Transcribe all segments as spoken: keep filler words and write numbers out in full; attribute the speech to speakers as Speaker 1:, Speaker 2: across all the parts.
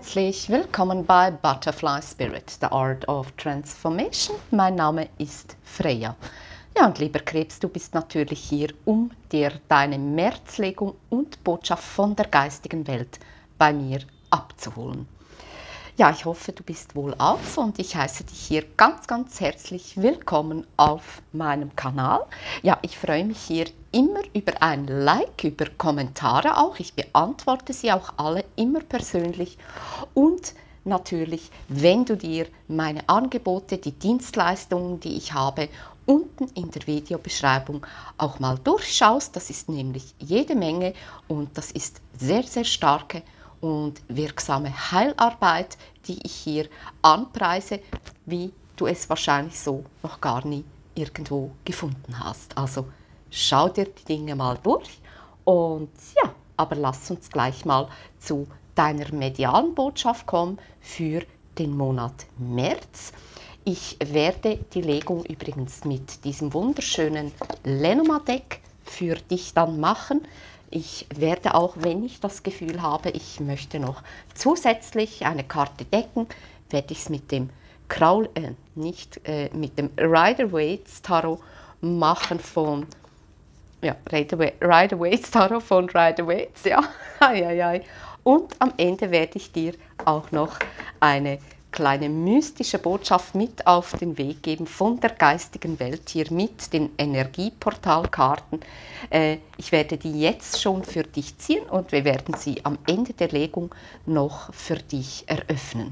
Speaker 1: Herzlich willkommen bei Butterfly Spirit, The Art of Transformation. Mein Name ist Freya. Ja, und lieber Krebs, du bist natürlich hier, um dir deine Märzlegung und Botschaft von der geistigen Welt bei mir abzuholen. Ja, ich hoffe, du bist wohlauf und ich heiße dich hier ganz, ganz herzlich willkommen auf meinem Kanal. Ja, ich freue mich hier immer über ein Like, über Kommentare auch. Ich beantworte sie auch alle immer persönlich. Und natürlich, wenn du dir meine Angebote, die Dienstleistungen, die ich habe, unten in der Videobeschreibung auch mal durchschaust. Das ist nämlich jede Menge und das ist sehr, sehr starke und wirksame Heilarbeit, die ich hier anpreise, wie du es wahrscheinlich so noch gar nie irgendwo gefunden hast. Also schau dir die Dinge mal durch und ja, aber lass uns gleich mal zu deiner medialen Botschaft kommen für den Monat März. Ich werde die Legung übrigens mit diesem wunderschönen Lenormand-Deck für dich dann machen. Ich werde auch, wenn ich das Gefühl habe, ich möchte noch zusätzlich eine Karte decken, werde ich es mit dem Kraul, äh, nicht äh, mit dem Rider-Waite Tarot machen von ja, Rider-Waite Tarot von Rider-Waite, ja, ai, ai, ai. Und am Ende werde ich dir auch noch eine kleine mystische Botschaft mit auf den Weg geben von der geistigen Welt hier mit den Energieportalkarten. Äh, ich werde die jetzt schon für dich ziehen und wir werden sie am Ende der Legung noch für dich eröffnen.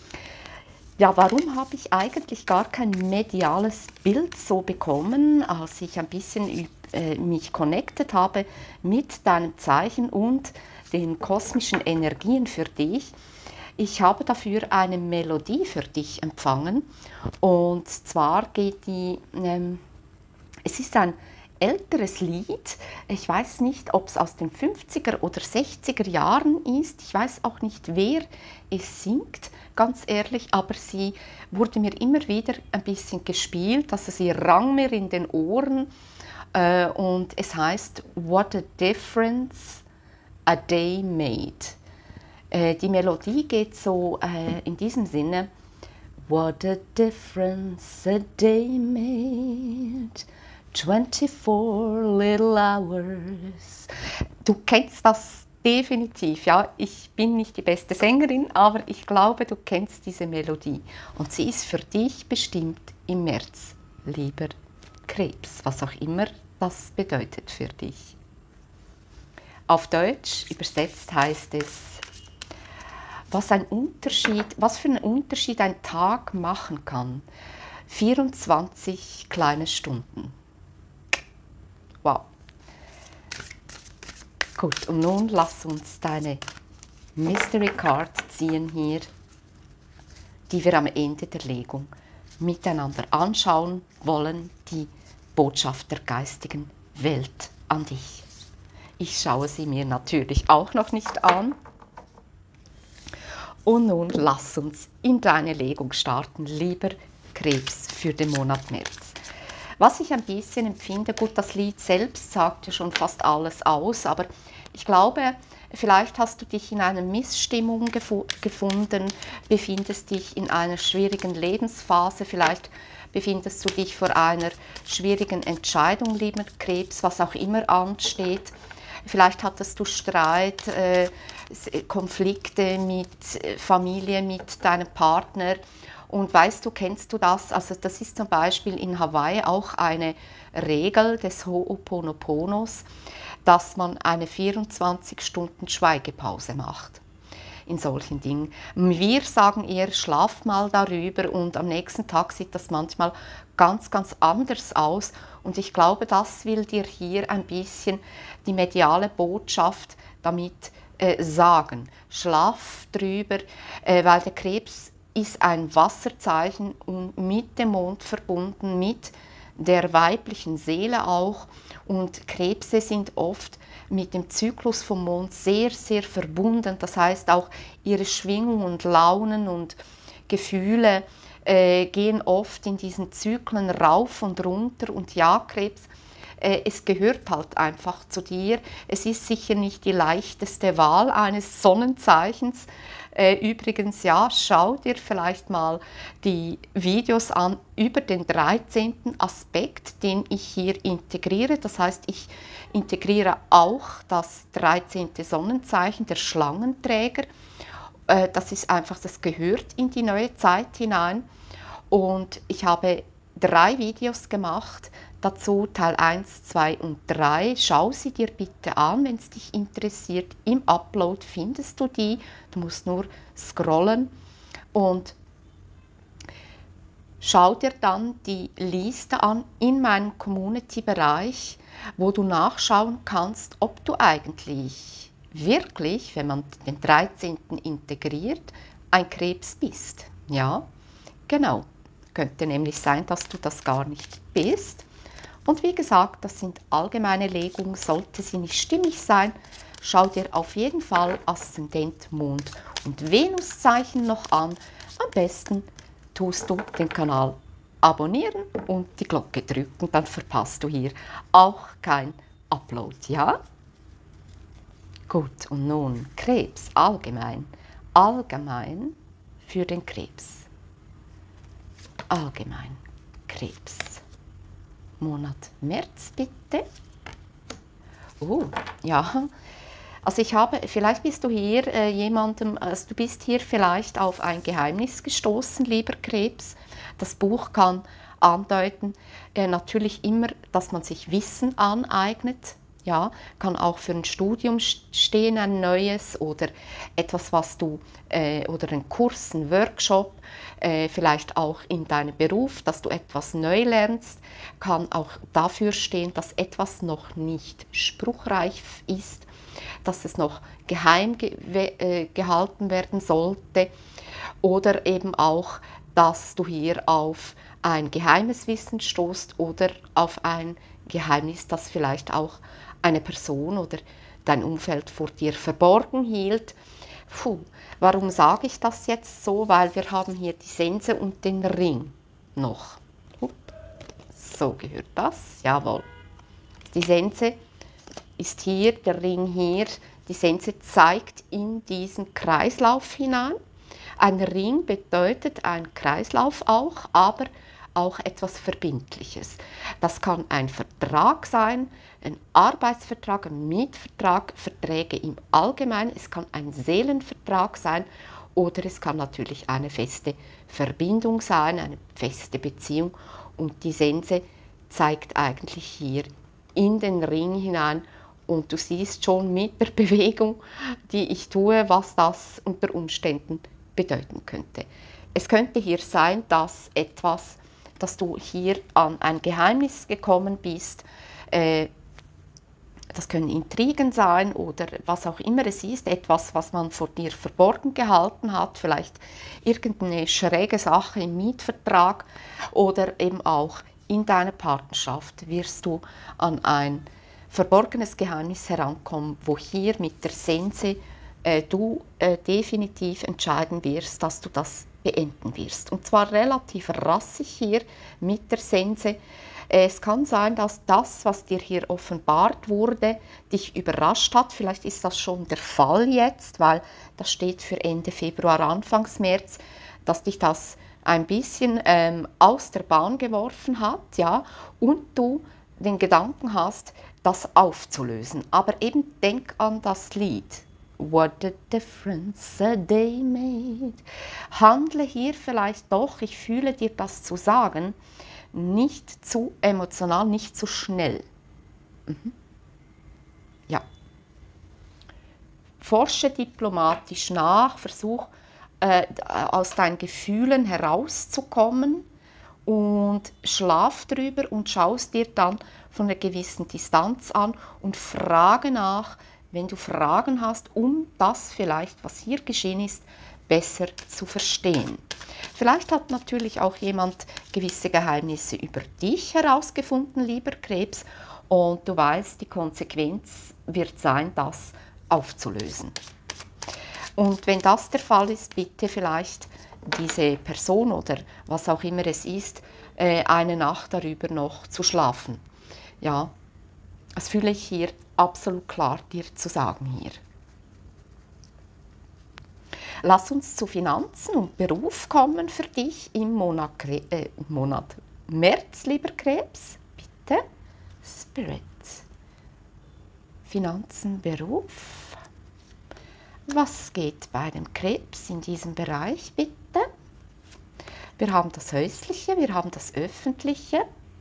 Speaker 1: Ja, warum habe ich eigentlich gar kein mediales Bild so bekommen, als ich ein bisschen äh, mich connected habe mit deinem Zeichen und den kosmischen Energien für dich? Ich habe dafür eine Melodie für dich empfangen und zwar geht die, ähm, es ist ein älteres Lied, ich weiß nicht, ob es aus den fünfziger oder sechziger Jahren ist, ich weiß auch nicht, wer es singt, ganz ehrlich, aber sie wurde mir immer wieder ein bisschen gespielt, also sie rang mir in den Ohren äh, und es heißt What a Difference a Day Made. Die Melodie geht so äh, in diesem Sinne: What a difference a day made, twenty-four little hours. Du kennst das definitiv, ja. Ich bin nicht die beste Sängerin, aber ich glaube, du kennst diese Melodie. Und sie ist für dich bestimmt im März, lieber Krebs, was auch immer das bedeutet für dich. Auf Deutsch übersetzt heißt es: Was, ein Unterschied, was für einen Unterschied ein Tag machen kann. vierundzwanzig kleine Stunden. Wow. Gut, und nun lass uns deine Mystery Card ziehen hier, die wir am Ende der Legung miteinander anschauen wollen, die Botschaft der geistigen Welt an dich. Ich schaue sie mir natürlich auch noch nicht an. Und nun lass uns in deine Legung starten, lieber Krebs, für den Monat März. Was ich ein bisschen empfinde, gut, das Lied selbst sagt ja schon fast alles aus, aber ich glaube, vielleicht hast du dich in einer Missstimmung gefu gefunden, befindest dich in einer schwierigen Lebensphase, vielleicht befindest du dich vor einer schwierigen Entscheidung, lieber Krebs, was auch immer ansteht. Vielleicht hattest du Streit, äh, Konflikte mit Familie, mit deinem Partner. Und weißt du, kennst du das? Also das ist zum Beispiel in Hawaii auch eine Regel des Ho'oponoponos, dass man eine vierundzwanzig Stunden Schweigepause macht in solchen Dingen. Wir sagen eher, schlaf mal darüber und am nächsten Tag sieht das manchmal ganz, ganz anders aus. Und ich glaube, das will dir hier ein bisschen die mediale Botschaft damit äh, sagen. Schlaf drüber, äh, weil der Krebs ist ein Wasserzeichen und mit dem Mond verbunden, mit der weiblichen Seele auch. Und Krebse sind oft mit dem Zyklus vom Mond sehr, sehr verbunden. Das heißt, auch ihre Schwingung und Launen und Gefühle äh, gehen oft in diesen Zyklen rauf und runter. Und ja, Krebs, Äh, es gehört halt einfach zu dir. Es ist sicher nicht die leichteste Wahl eines Sonnenzeichens. Äh, übrigens, ja, schau dir vielleicht mal die Videos an über den dreizehnten Aspekt, den ich hier integriere. Das heißt, ich integriere auch das dreizehnte Sonnenzeichen, der Schlangenträger. Äh, das ist einfach, das gehört in die neue Zeit hinein. Und ich habe drei Videos gemacht, dazu Teil eins, zwei und drei. Schau sie dir bitte an, wenn es dich interessiert. Im Upload findest du die. Du musst nur scrollen und schau dir dann die Liste an in meinem Community-Bereich, wo du nachschauen kannst, ob du eigentlich wirklich, wenn man den dreizehnten integriert, ein Krebs bist. Ja, genau. Könnte nämlich sein, dass du das gar nicht bist. Und wie gesagt, das sind allgemeine Legungen. Sollte sie nicht stimmig sein, schau dir auf jeden Fall Aszendent, Mond und Venuszeichen noch an. Am besten tust du den Kanal abonnieren und die Glocke drücken, dann verpasst du hier auch kein Upload, ja? Gut, und nun Krebs allgemein. Allgemein für den Krebs. Allgemein Krebs. Monat März bitte. Oh, ja. Also ich habe, vielleicht bist du hier äh, jemandem, also du bist hier vielleicht auf ein Geheimnis gestoßen, lieber Krebs. Das Buch kann andeuten, äh, natürlich immer, dass man sich Wissen aneignet. Ja, kann auch für ein Studium stehen, ein neues oder etwas, was du, äh, oder ein Kurs, ein Workshop, äh, vielleicht auch in deinem Beruf, dass du etwas neu lernst, kann auch dafür stehen, dass etwas noch nicht spruchreif ist, dass es noch geheim ge äh, gehalten werden sollte oder eben auch, dass du hier auf ein geheimes Wissen stoßt oder auf ein Geheimnis, das vielleicht auch eine Person oder dein Umfeld vor dir verborgen hielt. Puh, warum sage ich das jetzt so? Weil wir haben hier die Sense und den Ring noch. So gehört das, jawohl. Die Sense ist hier, der Ring hier. Die Sense zeigt in diesen Kreislauf hinein. Ein Ring bedeutet ein Kreislauf auch, aber auch etwas Verbindliches. Das kann ein Vertrag sein, ein Arbeitsvertrag, ein Mietvertrag, Verträge im Allgemeinen. Es kann ein Seelenvertrag sein oder es kann natürlich eine feste Verbindung sein, eine feste Beziehung. Und die Sense zeigt eigentlich hier in den Ring hinein. Und du siehst schon mit der Bewegung, die ich tue, was das unter Umständen bedeuten könnte. Es könnte hier sein, dass etwas, dass du hier an ein Geheimnis gekommen bist, äh, das können Intrigen sein oder was auch immer es ist, etwas, was man vor dir verborgen gehalten hat, vielleicht irgendeine schräge Sache im Mietvertrag oder eben auch in deiner Partnerschaft wirst du an ein verborgenes Geheimnis herankommen, wo hier mit der Sense äh, du äh, definitiv entscheiden wirst, dass du das beenden wirst. Und zwar relativ rassig hier mit der Sense. Es kann sein, dass das, was dir hier offenbart wurde, dich überrascht hat. Vielleicht ist das schon der Fall jetzt, weil das steht für Ende Februar, Anfang März, dass dich das ein bisschen ähm, aus der Bahn geworfen hat, ja, und du den Gedanken hast, das aufzulösen. Aber eben denk an das Lied. What a difference a day made. Handle hier vielleicht doch, ich fühle dir das zu sagen, nicht zu emotional, nicht zu schnell. Mhm. Ja. Forsche diplomatisch nach, versuch äh, aus deinen Gefühlen herauszukommen und schlaf drüber und schaust dir dann von einer gewissen Distanz an und frage nach, wenn du Fragen hast, um das vielleicht, was hier geschehen ist, besser zu verstehen. Vielleicht hat natürlich auch jemand gewisse Geheimnisse über dich herausgefunden, lieber Krebs, und du weißt, die Konsequenz wird sein, das aufzulösen. Und wenn das der Fall ist, bitte vielleicht diese Person oder was auch immer es ist, eine Nacht darüber noch zu schlafen. Ja, Das fühle ich hier absolut klar dir zu sagen hier. Lass uns zu Finanzen und Beruf kommen für dich im Monat, äh, Monat März, lieber Krebs. Bitte. Spirit. Finanzen, Beruf. Was geht bei dem Krebs in diesem Bereich, bitte? Wir haben das Häusliche, wir haben das Öffentliche.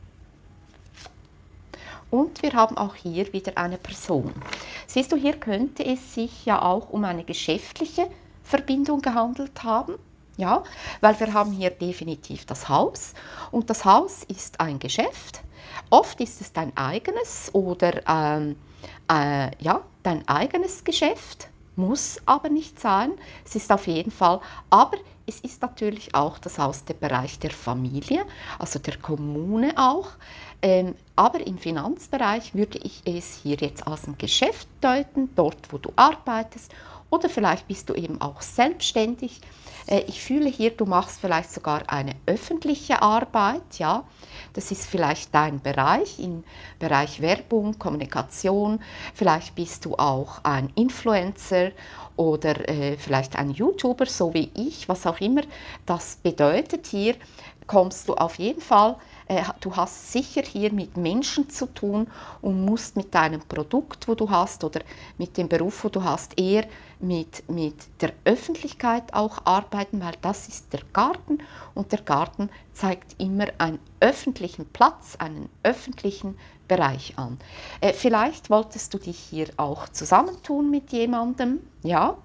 Speaker 1: Und wir haben auch hier wieder eine Person. Siehst du, hier könnte es sich ja auch um eine geschäftliche Verbindung gehandelt haben. Ja, weil wir haben hier definitiv das Haus und das Haus ist ein Geschäft. Oft ist es dein eigenes oder ähm, äh, ja, dein eigenes Geschäft, muss aber nicht sein. Es ist auf jeden Fall, aber es ist natürlich auch das Haus der Bereich der Familie, also der Kommune auch. Ähm, aber im Finanzbereich würde ich es hier jetzt als ein Geschäft deuten, dort wo du arbeitest. Oder vielleicht bist du eben auch selbstständig. Äh, ich fühle hier, du machst vielleicht sogar eine öffentliche Arbeit. Ja? Das ist vielleicht dein Bereich, im Bereich Werbung, Kommunikation. Vielleicht bist du auch ein Influencer oder äh, vielleicht ein YouTuber, so wie ich, was auch immer das bedeutet. Hier kommst du auf jeden Fall, äh, du hast sicher hier mit Menschen zu tun und musst mit deinem Produkt, wo du hast, oder mit dem Beruf, wo du hast, eher mit, mit der Öffentlichkeit auch arbeiten, weil das ist der Garten und der Garten zeigt immer einen öffentlichen Platz, einen öffentlichen Bereich an. Äh, vielleicht wolltest du dich hier auch zusammentun mit jemandem, ja,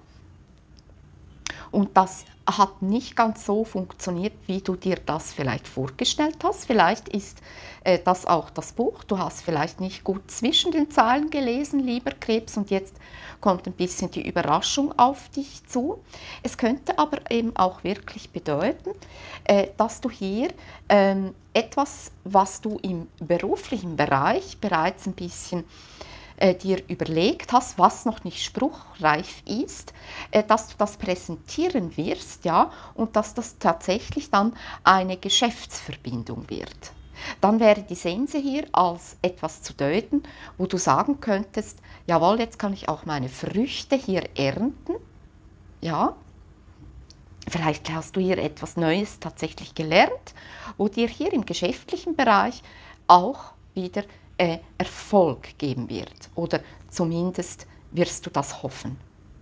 Speaker 1: und das hat nicht ganz so funktioniert, wie du dir das vielleicht vorgestellt hast. Vielleicht ist äh, das auch das Buch. Du hast vielleicht nicht gut zwischen den Zeilen gelesen, lieber Krebs, und jetzt kommt ein bisschen die Überraschung auf dich zu. Es könnte aber eben auch wirklich bedeuten, äh, dass du hier ähm, etwas, was du im beruflichen Bereich bereits ein bisschen Äh, dir überlegt hast, was noch nicht spruchreif ist, äh, dass du das präsentieren wirst, ja, und dass das tatsächlich dann eine Geschäftsverbindung wird. Dann wäre die Sense hier als etwas zu deuten, wo du sagen könntest, jawohl, jetzt kann ich auch meine Früchte hier ernten, ja. Vielleicht hast du hier etwas Neues tatsächlich gelernt, wo dir hier im geschäftlichen Bereich auch wieder äh, Erfolg geben wird. Oder zumindest wirst du das hoffen.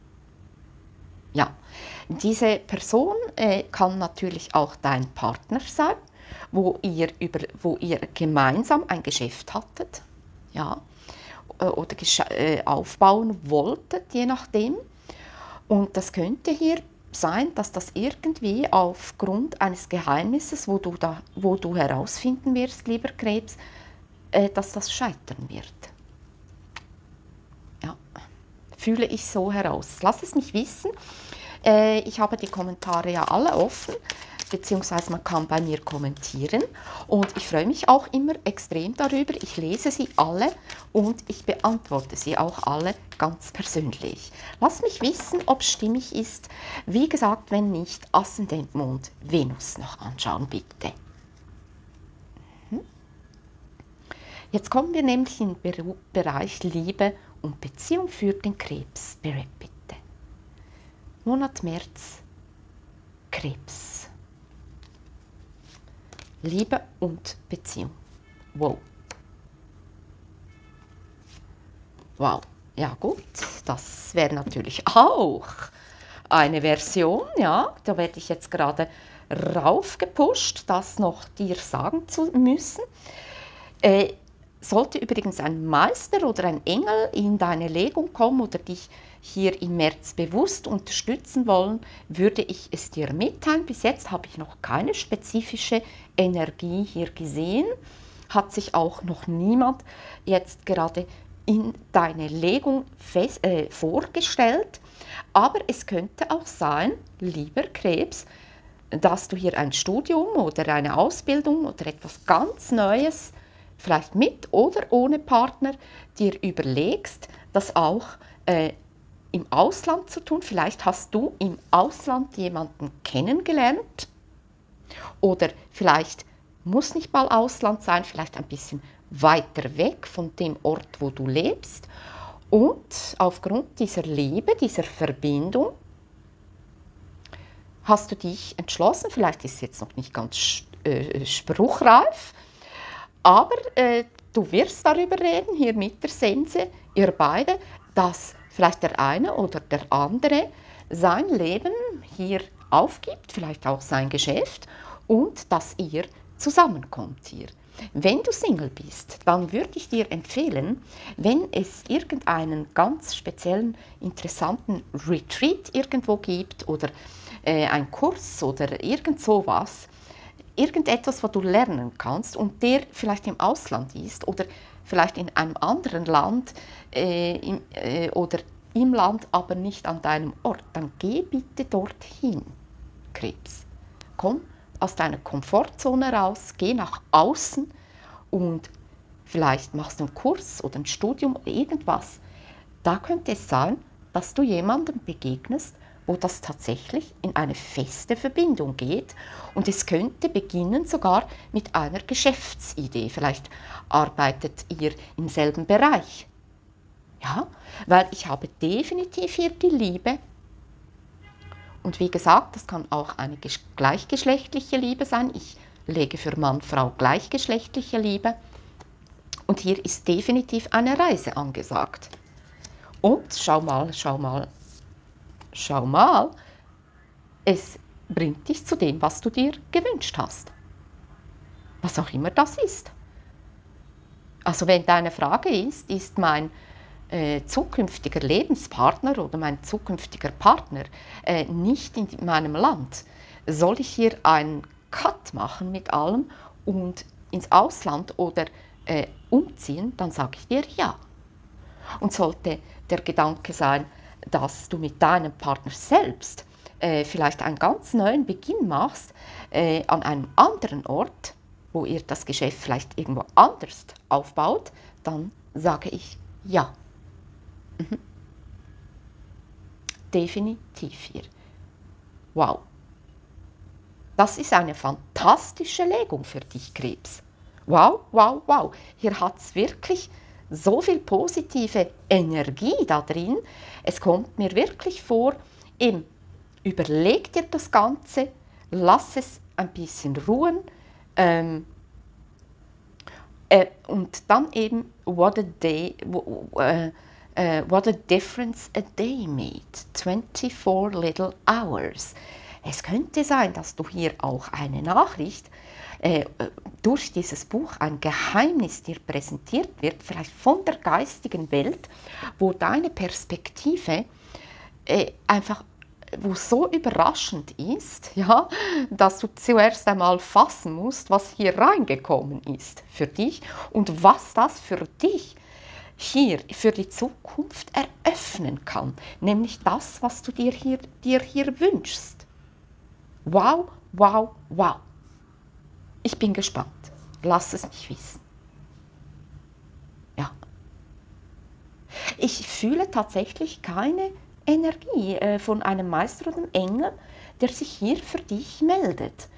Speaker 1: Ja, diese Person äh, kann natürlich auch dein Partner sein, wo ihr, über, wo ihr gemeinsam ein Geschäft hattet, ja, oder äh, aufbauen wolltet, je nachdem. Und das könnte hier sein, dass das irgendwie aufgrund eines Geheimnisses, wo du, da, wo du herausfinden wirst, lieber Krebs, äh, dass das scheitern wird. Ja, fühle ich so heraus. Lass es mich wissen. Äh, ich habe die Kommentare ja alle offen, beziehungsweise man kann bei mir kommentieren. Und ich freue mich auch immer extrem darüber. Ich lese sie alle und ich beantworte sie auch alle ganz persönlich. Lass mich wissen, ob es stimmig ist. Wie gesagt, wenn nicht, Aszendent, Mond, Venus noch anschauen, bitte. Mhm. Jetzt kommen wir nämlich in den Bereich Liebe und Beziehung für den Krebs. Spirit, bitte. Monat März, Krebs. Liebe und Beziehung. Wow. Wow. Ja gut, das wäre natürlich auch eine Version, ja. Da werde ich jetzt gerade raufgepusht, das noch dir sagen zu müssen. Äh, sollte übrigens ein Meister oder ein Engel in deine Legung kommen oder dich hier im März bewusst unterstützen wollen, würde ich es dir mitteilen. Bis jetzt habe ich noch keine spezifische Energie hier gesehen. Hat sich auch noch niemand jetzt gerade in deine Legung fest, äh, vorgestellt. Aber es könnte auch sein, lieber Krebs, dass du hier ein Studium oder eine Ausbildung oder etwas ganz Neues, vielleicht mit oder ohne Partner, dir überlegst, das auch äh, im Ausland zu tun. Vielleicht hast du im Ausland jemanden kennengelernt oder vielleicht muss nicht mal Ausland sein, vielleicht ein bisschen weiter weg von dem Ort, wo du lebst. Und aufgrund dieser Liebe, dieser Verbindung, hast du dich entschlossen, vielleicht ist es jetzt noch nicht ganz äh, spruchreif, aber äh, du wirst darüber reden, hier mit der Sense, ihr beide, dass vielleicht der eine oder der andere sein Leben hier aufgibt, vielleicht auch sein Geschäft, und dass ihr zusammenkommt hier. Wenn du Single bist, dann würde ich dir empfehlen, wenn es irgendeinen ganz speziellen, interessanten Retreat irgendwo gibt oder äh, einen Kurs oder irgend sowas, irgendetwas, was du lernen kannst und der vielleicht im Ausland ist oder vielleicht in einem anderen Land äh, im, äh, oder im Land, aber nicht an deinem Ort, dann geh bitte dorthin, Krebs. Komm aus deiner Komfortzone raus, geh nach außen und vielleicht machst du einen Kurs oder ein Studium oder irgendwas. Da könnte es sein, dass du jemandem begegnest, wo das tatsächlich in eine feste Verbindung geht. Und es könnte beginnen sogar mit einer Geschäftsidee. Vielleicht arbeitet ihr im selben Bereich. Ja, weil ich habe definitiv hier die Liebe. Und wie gesagt, das kann auch eine gleichgeschlechtliche Liebe sein. Ich lege für Mann, Frau gleichgeschlechtliche Liebe. Und hier ist definitiv eine Reise angesagt. Und schau mal, schau mal, schau mal, es bringt dich zu dem, was du dir gewünscht hast. Was auch immer das ist. Also wenn deine Frage ist, ist mein äh, zukünftiger Lebenspartner oder mein zukünftiger Partner äh, nicht in meinem Land, soll ich hier einen Cut machen mit allem und ins Ausland oder äh, umziehen, dann sage ich dir ja. Und sollte der Gedanke sein, dass du mit deinem Partner selbst äh, vielleicht einen ganz neuen Beginn machst, äh, an einem anderen Ort, wo ihr das Geschäft vielleicht irgendwo anders aufbaut, dann sage ich ja. Mhm. Definitiv hier. Wow. Das ist eine fantastische Legung für dich, Krebs. Wow, wow, wow. Hier hat es wirklich so viel positive Energie da drin. Es kommt mir wirklich vor, eben, überleg dir das Ganze, lass es ein bisschen ruhen ähm, äh, und dann eben, what a day, uh, uh, what a difference a day made, twenty-four little hours. Es könnte sein, dass du hier auch eine Nachricht äh, durch dieses Buch, ein Geheimnis dir präsentiert wird, vielleicht von der geistigen Welt, wo deine Perspektive äh, einfach, wo so überraschend ist, ja, dass du zuerst einmal fassen musst, was hier reingekommen ist für dich und was das für dich hier für die Zukunft eröffnen kann, nämlich das, was du dir hier, dir hier wünschst. Wow, wow, wow. Ich bin gespannt. Lass es mich wissen. Ja. Ich fühle tatsächlich keine Energie äh, von einem Meister oder einem Engel, der sich hier für dich meldet.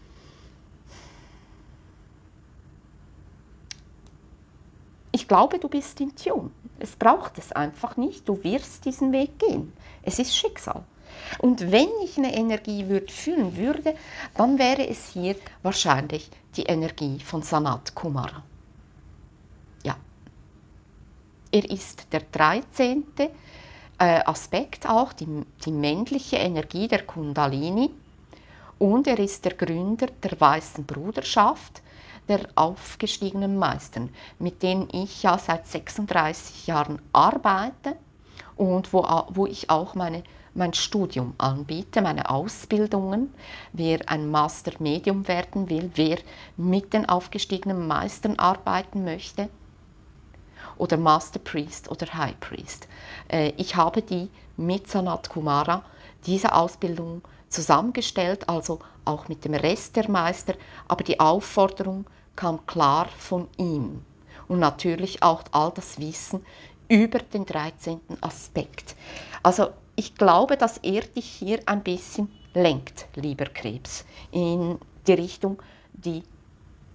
Speaker 1: Ich glaube, du bist in Tune. Es braucht es einfach nicht. Du wirst diesen Weg gehen. Es ist Schicksal. Und wenn ich eine Energie würd, fühlen würde, dann wäre es hier wahrscheinlich die Energie von Sanat Kumara. Ja. Er ist der dreizehnte Äh, Aspekt auch, die, die männliche Energie der Kundalini. Und er ist der Gründer der Weißen Bruderschaft, der aufgestiegenen Meistern, mit denen ich ja seit sechsunddreißig Jahren arbeite und wo, wo ich auch meine, mein Studium anbiete, meine Ausbildungen. Wer ein Master Medium werden will, wer mit den aufgestiegenen Meistern arbeiten möchte, oder Master Priest oder High Priest. Äh, ich habe die mit Sanat Kumara, diese Ausbildung zusammengestellt, also auch mit dem Rest der Meister, aber die Aufforderung kam klar von ihm. Und natürlich auch all das Wissen über den dreizehnten Aspekt. Also ich glaube, dass er dich hier ein bisschen lenkt, lieber Krebs, in die Richtung, die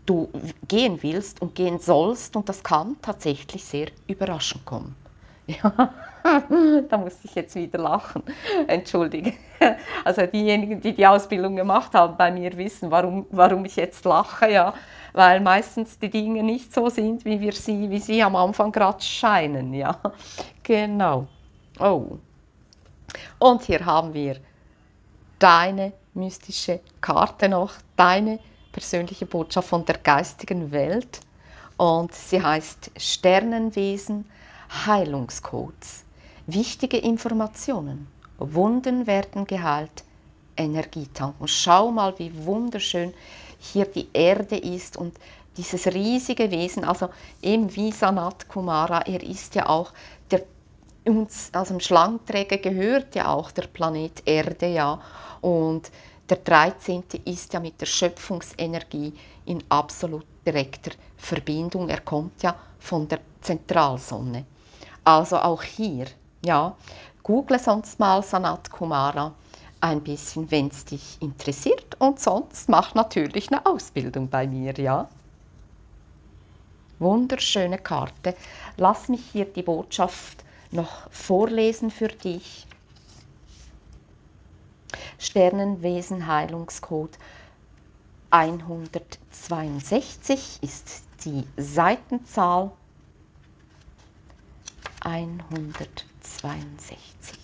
Speaker 1: du gehen willst und gehen sollst, und das kann tatsächlich sehr überraschend kommen. Ja, da muss ich jetzt wieder lachen. Entschuldige. Also diejenigen, die die Ausbildung gemacht haben bei mir, wissen, warum, warum ich jetzt lache, ja, weil meistens die Dinge nicht so sind, wie wir sie, wie sie am Anfang gerade scheinen, ja. Genau. Oh. Und hier haben wir deine mystische Karte noch, deine persönliche Botschaft von der geistigen Welt, und sie heißt Sternenwesen, Heilungscodes, wichtige Informationen, Wunden werden geheilt, Energie tanken. Schau mal, wie wunderschön hier die Erde ist und dieses riesige Wesen, also eben wie Sanat Kumara, er ist ja auch der, uns, also dem Schlangenträger gehört ja auch der Planet Erde, ja, und der dreizehnte ist ja mit der Schöpfungsenergie in absolut direkter Verbindung. Er kommt ja von der Zentralsonne. Also auch hier, ja, google sonst mal Sanat Kumara ein bisschen, wenn es dich interessiert, und sonst mach natürlich eine Ausbildung bei mir, ja. Wunderschöne Karte. Lass mich hier die Botschaft noch vorlesen für dich. Sternenwesen Heilungscode hundertzweiundsechzig ist die Seitenzahl. hundertzweiundsechzig.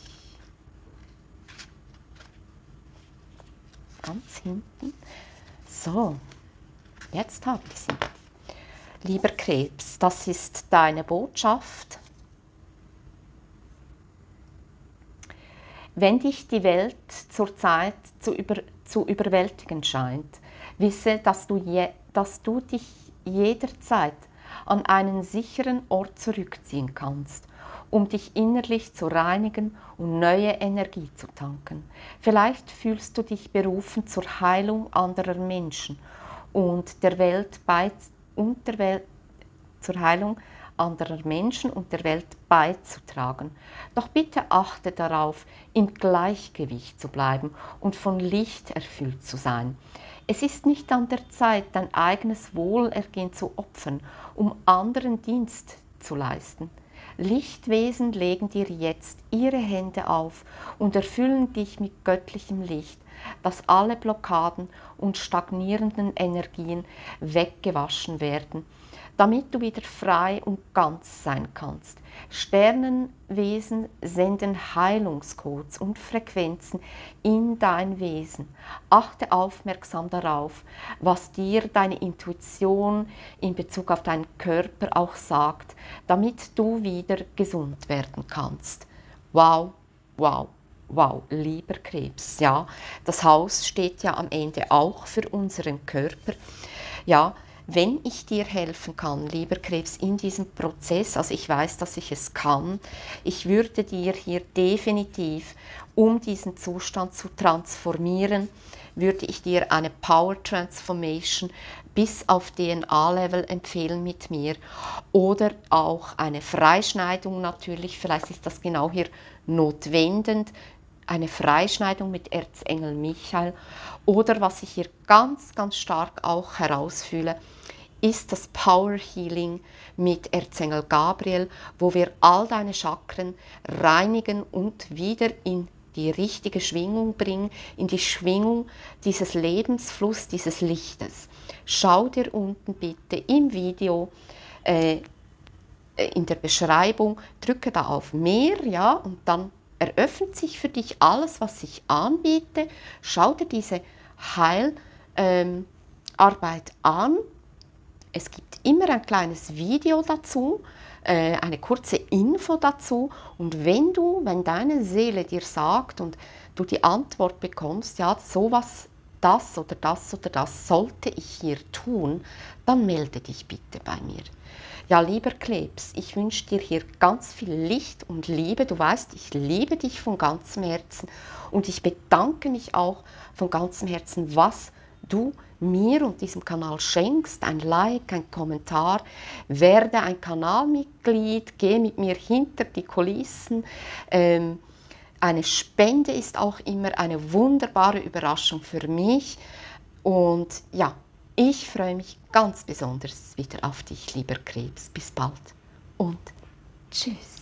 Speaker 1: Ganz hinten. So, jetzt habe ich sie. Lieber Krebs, das ist deine Botschaft. Wenn dich die Welt zurzeit zu, über, zu überwältigen scheint, wisse, dass du, je, dass du dich jederzeit an einen sicheren Ort zurückziehen kannst, um dich innerlich zu reinigen und neue Energie zu tanken. Vielleicht fühlst du dich berufen zur Heilung anderer Menschen und der Welt bei, und der Welt, zur Heilung anderer Menschen und der Welt beizutragen. Doch bitte achte darauf, im Gleichgewicht zu bleiben und von Licht erfüllt zu sein. Es ist nicht an der Zeit, dein eigenes Wohlergehen zu opfern, um anderen Dienst zu leisten. Lichtwesen legen dir jetzt ihre Hände auf und erfüllen dich mit göttlichem Licht, dass alle Blockaden und stagnierenden Energien weggewaschen werden, damit du wieder frei und ganz sein kannst. Sternenwesen senden Heilungscodes und Frequenzen in dein Wesen. Achte aufmerksam darauf, was dir deine Intuition in Bezug auf deinen Körper auch sagt, damit du wieder gesund werden kannst. Wow, wow. Wow, lieber Krebs, ja, das Haus steht ja am Ende auch für unseren Körper. Ja, wenn ich dir helfen kann, lieber Krebs, in diesem Prozess, also ich weiß, dass ich es kann, ich würde dir hier definitiv, um diesen Zustand zu transformieren, würde ich dir eine Power Transformation bis auf D N A-Level empfehlen mit mir, oder auch eine Freischneidung natürlich, vielleicht ist das genau hier notwendig, eine Freischneidung mit Erzengel Michael, oder was ich hier ganz, ganz stark auch herausfühle, ist das Power Healing mit Erzengel Gabriel, wo wir all deine Chakren reinigen und wieder in die richtige Schwingung bringen, in die Schwingung dieses Lebensfluss, dieses Lichtes. Schau dir unten bitte im Video, äh, in der Beschreibung, drücke da auf mehr, ja, und dann eröffnet sich für dich alles, was ich anbiete. Schau dir diese Heilarbeit ähm, an. Es gibt immer ein kleines Video dazu, äh, eine kurze Info dazu. Und wenn du, wenn deine Seele dir sagt und du die Antwort bekommst, ja, sowas, das oder das oder das sollte ich hier tun, dann melde dich bitte bei mir. Ja, lieber Krebs, ich wünsche dir hier ganz viel Licht und Liebe. Du weißt, ich liebe dich von ganzem Herzen und ich bedanke mich auch von ganzem Herzen, was du mir und diesem Kanal schenkst. Ein Like, ein Kommentar, werde ein Kanalmitglied, geh mit mir hinter die Kulissen. Ähm, eine Spende ist auch immer eine wunderbare Überraschung für mich. Und ja, Ich freue mich ganz besonders wieder auf dich, lieber Krebs. Bis bald und tschüss.